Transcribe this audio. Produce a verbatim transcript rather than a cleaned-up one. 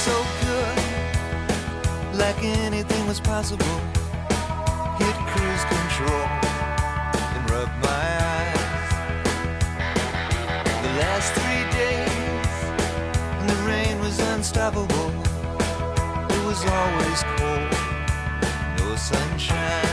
so good, like anything was possible. Hit cruise control and rub my eyes. The last three days, and the rain was unstoppable. It was always cold, no sunshine.